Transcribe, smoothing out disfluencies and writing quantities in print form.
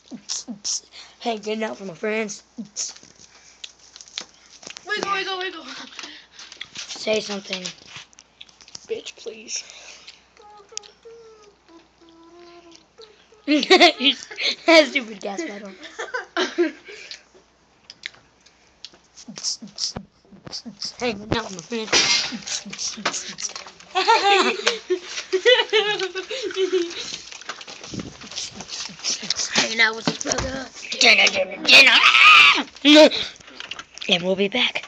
Hanging out with my friends. Wiggle. Say something. Bitch, please. That stupid gas pedal. Hanging out with my friends. Hanging out with his brother. Dinner. And we'll be back.